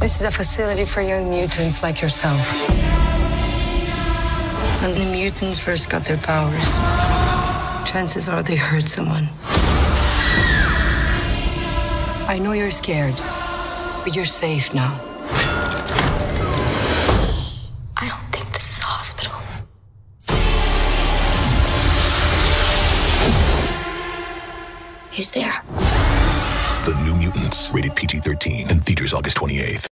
This is a facility for young mutants like yourself. When the mutants first got their powers, chances are they hurt someone. I know you're scared, but you're safe now. I don't think this is a hospital. He's there. The New Mutants, rated PG-13, in theaters August 28th.